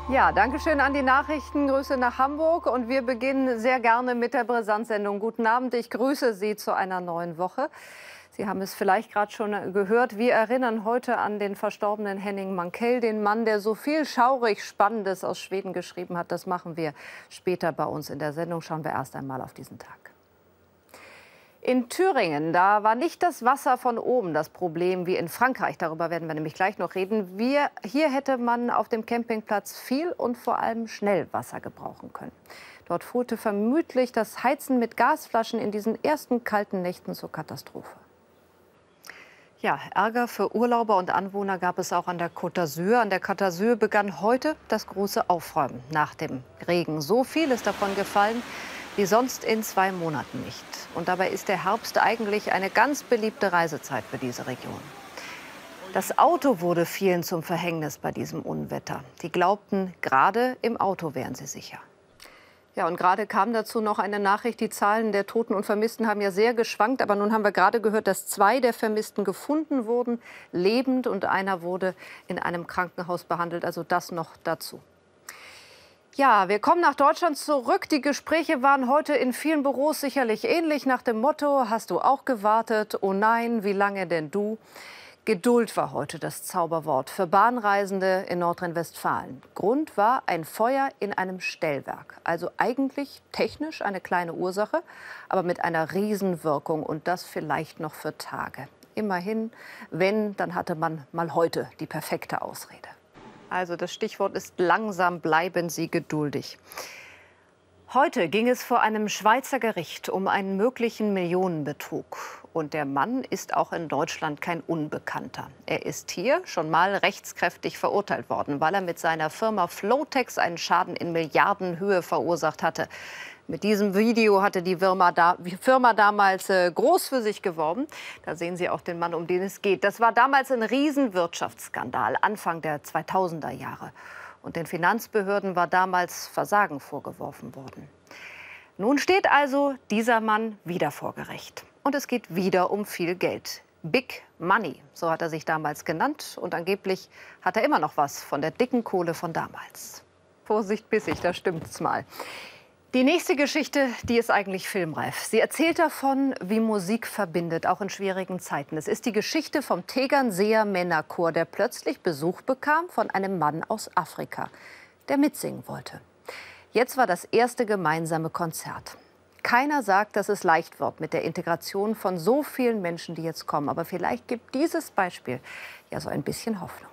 Ja, danke schön an die Nachrichten. Grüße nach Hamburg. Und wir beginnen sehr gerne mit der Brisanz-Sendung. Guten Abend, ich grüße Sie zu einer neuen Woche. Sie haben es vielleicht gerade schon gehört. Wir erinnern heute an den verstorbenen Henning Mankell, den Mann, der so viel schaurig Spannendes aus Schweden geschrieben hat. Das machen wir später bei uns in der Sendung. Schauen wir erst einmal auf diesen Tag. In Thüringen, da war nicht das Wasser von oben das Problem wie in Frankreich. Darüber werden wir nämlich gleich noch reden. Hier hätte man auf dem Campingplatz viel und vor allem schnell Wasser gebrauchen können. Dort führte vermutlich das Heizen mit Gasflaschen in diesen ersten kalten Nächten zur Katastrophe. Ja, Ärger für Urlauber und Anwohner gab es auch an der Côte d'Azur. An der Côte d'Azur begann heute das große Aufräumen nach dem Regen. So viel ist davon gefallen wie sonst in 2 Monaten nicht. Und dabei ist der Herbst eigentlich eine ganz beliebte Reisezeit für diese Region. Das Auto wurde vielen zum Verhängnis bei diesem Unwetter. Die glaubten, gerade im Auto wären sie sicher. Ja, und gerade kam dazu noch eine Nachricht, die Zahlen der Toten und Vermissten haben ja sehr geschwankt. Aber nun haben wir gerade gehört, dass 2 der Vermissten gefunden wurden, lebend, und einer wurde in einem Krankenhaus behandelt. Also das noch dazu. Ja, wir kommen nach Deutschland zurück. Die Gespräche waren heute in vielen Büros sicherlich ähnlich nach dem Motto: Hast du auch gewartet? Oh nein, wie lange denn du? Geduld war heute das Zauberwort für Bahnreisende in Nordrhein-Westfalen. Grund war ein Feuer in einem Stellwerk. Also eigentlich technisch eine kleine Ursache, aber mit einer Riesenwirkung, und das vielleicht noch für Tage. Immerhin, wenn, dann hatte man mal heute die perfekte Ausrede. Also das Stichwort ist: langsam bleiben Sie geduldig. Heute ging es vor einem Schweizer Gericht um einen möglichen Millionenbetrug. Und der Mann ist auch in Deutschland kein Unbekannter. Er ist hier schon mal rechtskräftig verurteilt worden, weil er mit seiner Firma Flotex einen Schaden in Milliardenhöhe verursacht hatte. Mit diesem Video hatte die Firma damals groß für sich geworben. Da sehen Sie auch den Mann, um den es geht. Das war damals ein Riesenwirtschaftsskandal, Anfang der 2000er Jahre. Und den Finanzbehörden war damals Versagen vorgeworfen worden. Nun steht also dieser Mann wieder vor Gericht. Und es geht wieder um viel Geld. Big Money, so hat er sich damals genannt. Und angeblich hat er immer noch was von der dicken Kohle von damals. Vorsicht bissig, da stimmt's mal. Die nächste Geschichte, die ist eigentlich filmreif. Sie erzählt davon, wie Musik verbindet, auch in schwierigen Zeiten. Es ist die Geschichte vom Tegernseer Männerchor, der plötzlich Besuch bekam von einem Mann aus Afrika, der mitsingen wollte. Jetzt war das erste gemeinsame Konzert. Keiner sagt, dass es leicht wird mit der Integration von so vielen Menschen, die jetzt kommen. Aber vielleicht gibt dieses Beispiel ja so ein bisschen Hoffnung.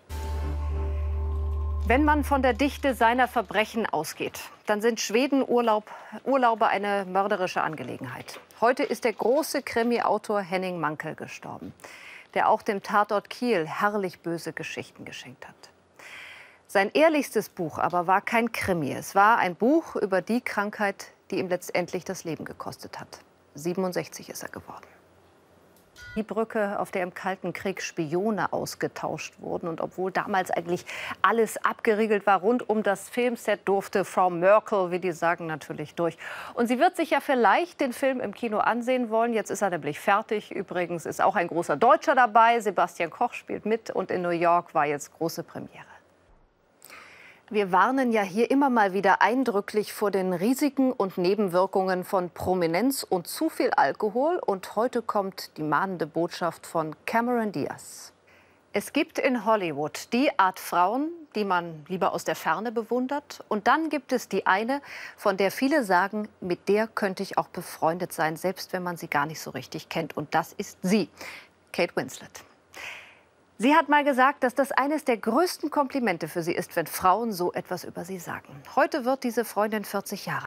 Wenn man von der Dichte seiner Verbrechen ausgeht, dann sind Schweden-Urlaube eine mörderische Angelegenheit. Heute ist der große Krimi-Autor Henning Mankell gestorben, der auch dem Tatort Kiel herrlich böse Geschichten geschenkt hat. Sein ehrlichstes Buch aber war kein Krimi. Es war ein Buch über die Krankheit, die ihm letztendlich das Leben gekostet hat. 67 ist er geworden. Die Brücke, auf der im Kalten Krieg Spione ausgetauscht wurden. Und obwohl damals eigentlich alles abgeriegelt war rund um das Filmset, durfte Frau Merkel, wie die sagen, natürlich durch. Und sie wird sich ja vielleicht den Film im Kino ansehen wollen. Jetzt ist er nämlich fertig. Übrigens ist auch ein großer Deutscher dabei. Sebastian Koch spielt mit. Und in New York war jetzt große Premiere. Wir warnen ja hier immer mal wieder eindrücklich vor den Risiken und Nebenwirkungen von Prominenz und zu viel Alkohol. Und heute kommt die mahnende Botschaft von Cameron Diaz. Es gibt in Hollywood die Art Frauen, die man lieber aus der Ferne bewundert. Und dann gibt es die eine, von der viele sagen, mit der könnte ich auch befreundet sein, selbst wenn man sie gar nicht so richtig kennt. Und das ist sie, Kate Winslet. Sie hat mal gesagt, dass das eines der größten Komplimente für sie ist, wenn Frauen so etwas über sie sagen. Heute wird diese Freundin 40 Jahre